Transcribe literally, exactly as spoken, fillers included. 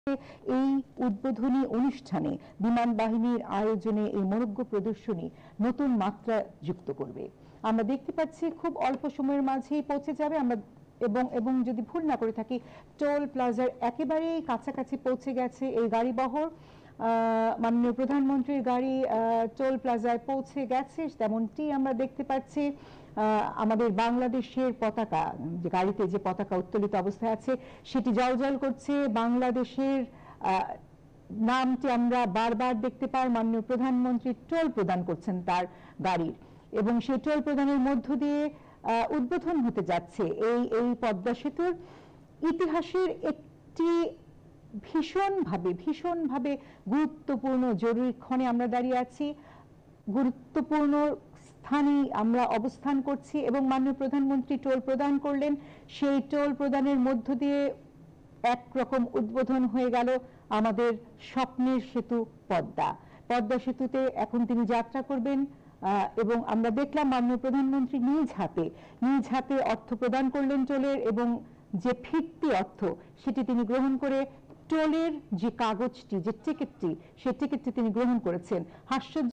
এই উদ্বোধনী অনুষ্ঠানে বিমান বাহিনীর আয়োজনে এই মনোজ্ঞ প্রদর্শনী নতুন মাত্রা যুক্ত করবে। আমরা দেখতে পাচ্ছি খুব অল্প সময়ের মাঝেই পৌঁছে যাবে। আমরা এবং এবং যদি ভুল না করে থাকি টোল প্লাজার একেবারেই কাছাকাছি পৌঁছে গেছে এই গাড়িবহর। মাননীয় প্রধানমন্ত্রীর গাড়ি টোল প্লাজায় পৌঁছে গেছে, তেমনটি আমরা দেখতে পাচ্ছি। আমাদের বাংলাদেশের পতাকা, যে গাড়িতে যে পতাকা উত্তোলিত অবস্থায় আছে সেটি জ্বলজ্বল করছে। বাংলাদেশের নামটি আমরা বারবার দেখতে পাই। মাননীয় প্রধানমন্ত্রী টোল প্রদান করছেন তার গাড়ির, এবং সেই টোল প্রদানের মধ্য দিয়ে উদ্বোধন হতে যাচ্ছে এই এই পদ্মা সেতুর ইতিহাসের একটি ভীষণভাবে ভীষণভাবে গুরুত্বপূর্ণ জরুরি ক্ষণে আমরা দাঁড়িয়ে আছি। গুরুত্বপূর্ণ স্থানে আমরা অবস্থান করছি এবং মাননীয় প্রধানমন্ত্রী টোল প্রদান করলেন। সেই টোল প্রদানের মধ্য দিয়ে একরকম উদ্বোধন হয়ে গেল আমাদের স্বপ্নের সেতু পদ্মা। পদ্মা সেতুতে এখন তিনি যাত্রা করবেন এবং আমরা দেখলাম মাননীয় প্রধানমন্ত্রী নিজ হাতে নিজ হাতে অর্থ প্রদান করলেন টোলের, এবং যে ফিরতি অর্থ সেটি তিনি গ্রহণ করে টোলের যে কাগজটি, যে টিকিটটি, সেই টিকিটটি তিনি গ্রহণ করেছেন। হাস্য